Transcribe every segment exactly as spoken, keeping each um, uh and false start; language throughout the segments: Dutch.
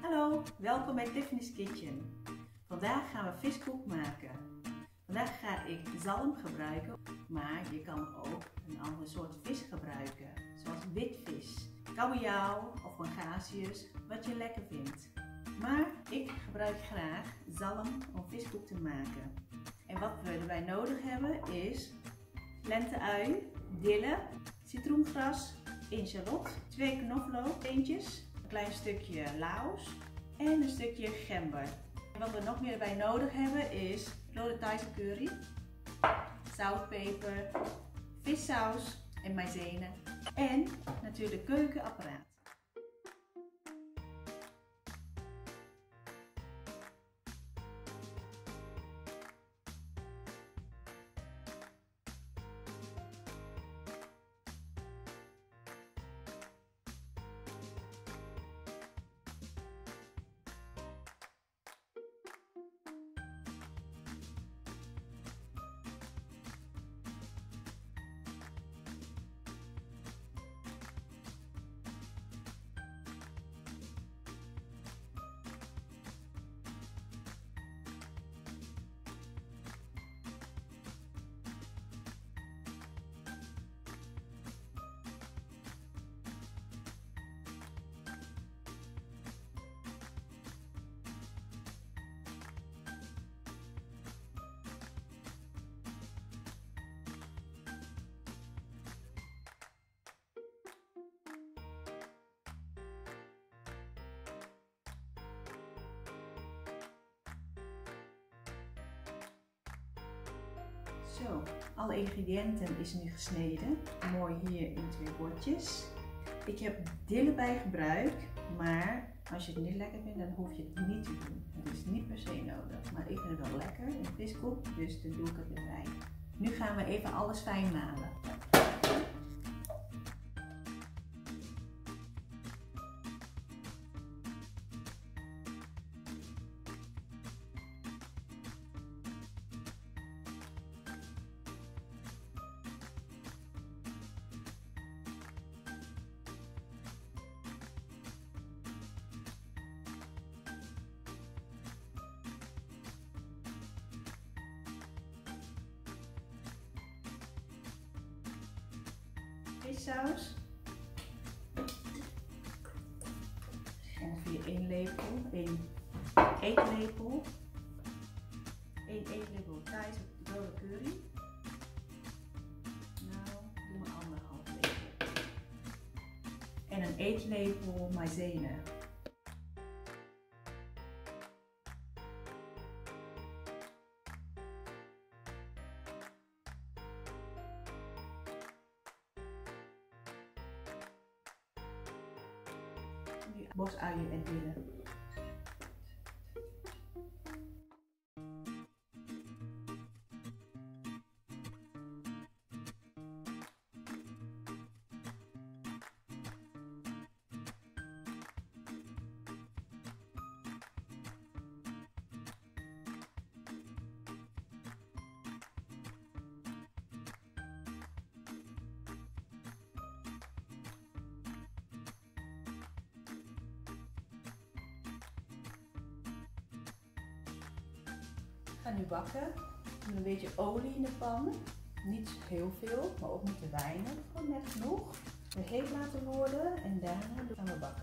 Hallo, welkom bij Tiffany's Kitchen. Vandaag gaan we viskoek maken. Vandaag ga ik zalm gebruiken, maar je kan ook een ander soort vis gebruiken, zoals witvis, kabeljauw of pangasius, wat je lekker vindt. Maar ik gebruik graag zalm om viskoek te maken. En wat we erbij nodig hebben is lenteui, dille, citroengras, één shallot, twee knoflooksteentjes, een klein stukje laos en een stukje gember. En wat we nog meer erbij nodig hebben is rode Thaise curry, zout, peper, vissaus en maïzena en natuurlijk keukenapparaat. Zo, alle ingrediënten is nu gesneden, mooi hier in twee bordjes. Ik heb dille bij gebruikt, maar als je het niet lekker vindt, dan hoef je het niet te doen. Het is niet per se nodig, maar ik vind het wel lekker in viskoek, dus dan doe ik het erbij. Nu gaan we even alles fijn malen. Vissaus, ongeveer één lepel, één eetlepel, één eetlepel Thaise rode curry, nou doe maar anderhalf lepel, en een eetlepel maïzena. Bosuien en dille. Ik ga nu bakken. Doe een beetje olie in de pan. Niet heel veel, maar ook niet te weinig. Gewoon net genoeg. Weer heet laten worden en daarna gaan we bakken.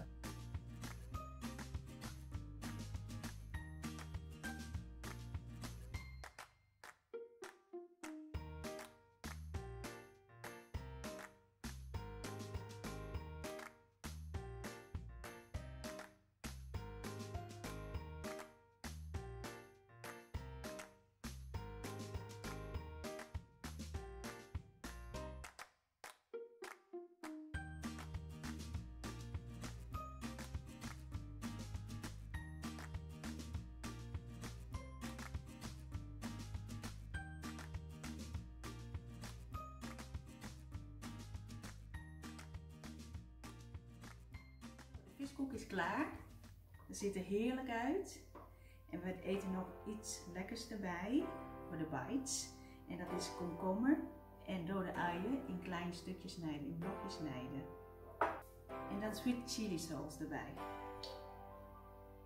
De viskoek is klaar. Het ziet er heerlijk uit. En we eten nog iets lekkers erbij voor de bites. En dat is komkommer en rode uien in kleine stukjes snijden, in blokjes snijden. En dan sweet chili sauce erbij.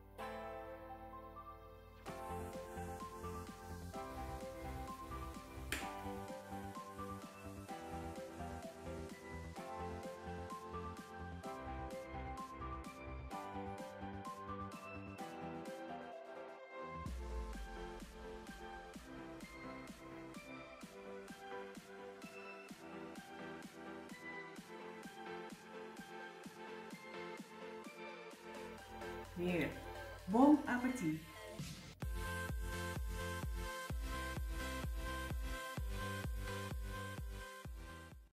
Heerlijk. Bon appétit!